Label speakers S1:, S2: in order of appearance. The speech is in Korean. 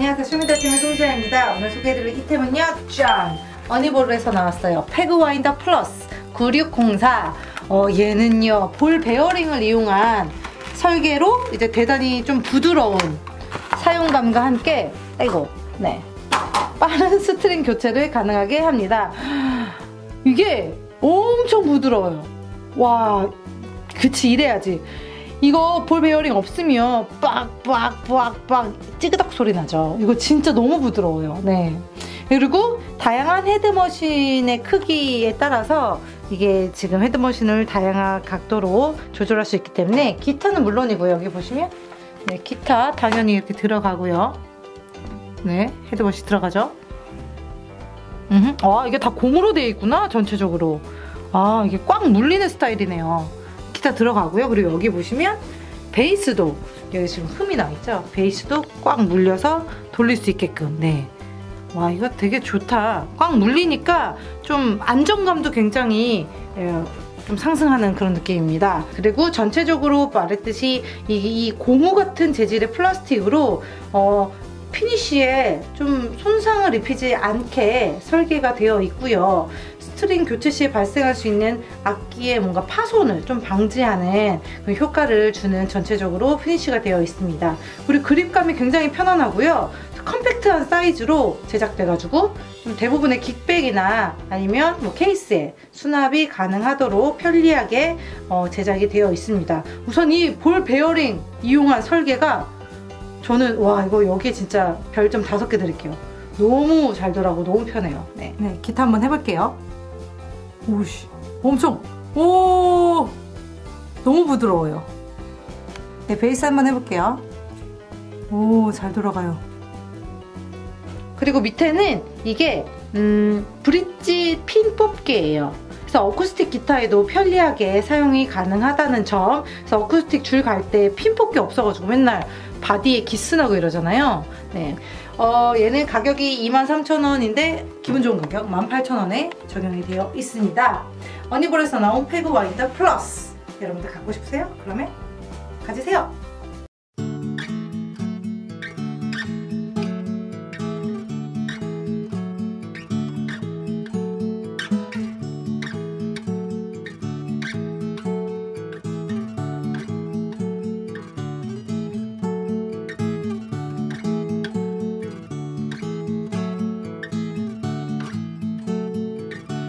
S1: 안녕하세요. 쇼미더팀의 송지아입니다. 오늘 소개해드릴 이템은요, 짠! 어니볼에서 나왔어요. 패그 와인더 플러스 9604. 얘는요, 볼 베어링을 이용한 설계로 이제 대단히 좀 부드러운 사용감과 함께, 빠른 스트링 교체를 가능하게 합니다. 이게 엄청 부드러워요. 와, 그치, 이래야지. 이거 볼 베어링 없으면 빡 찌그덕 소리 나죠. 이거 진짜 너무 부드러워요. 네. 그리고 다양한 헤드머신의 크기에 따라서 이게 지금 헤드머신을 다양한 각도로 조절할 수 있기 때문에 기타는 물론이고요. 여기 보시면 네, 기타 당연히 이렇게 들어가고요. 네, 헤드머신 들어가죠. 이게 다 고무로 되어 있구나, 전체적으로. 이게 꽉 물리는 스타일이네요. 기타 들어가고요. 그리고 여기 보시면 베이스도, 여기 지금 흠이 나 있죠? 베이스도 꽉 물려서 돌릴 수 있게끔. 네. 와, 이거 되게 좋다. 꽉 물리니까 좀 안정감도 굉장히 좀 상승하는 그런 느낌입니다. 그리고 전체적으로 말했듯이 이 고무 같은 재질의 플라스틱으로 피니쉬에 좀 손상을 입히지 않게 설계가 되어 있고요. 스트링 교체 시에 발생할 수 있는 악기의 뭔가 파손을 좀 방지하는 그 효과를 주는 전체적으로 피니쉬가 되어 있습니다. 그리고 그립감이 굉장히 편안하고요. 컴팩트한 사이즈로 제작돼가지고 좀 대부분의 긱백이나 아니면 뭐 케이스에 수납이 가능하도록 편리하게 제작이 되어 있습니다. 우선 이 볼 베어링 이용한 설계가 저는 이거 여기에 진짜 별점 5개 드릴게요. 너무 잘 돌아가고 너무 편해요. 네, 기타 한번 해볼게요. 오씨, 엄청, 너무 부드러워요. 네, 베이스 한번 해볼게요. 잘 돌아가요. 그리고 밑에는 이게 브릿지 핀 뽑기예요. 그래서 어쿠스틱 기타에도 편리하게 사용이 가능하다는 점. 그래서 어쿠스틱 줄 갈 때 핀 뽑기 없어가지고 맨날 바디에 기스나고 이러잖아요. 네. 얘는 가격이 23,000원인데 기분 좋은 가격 18,000원에 적용이 되어 있습니다. 어니볼에서 나온 패그 와인더 플러스. 여러분들 갖고 싶으세요? 그러면 가지세요.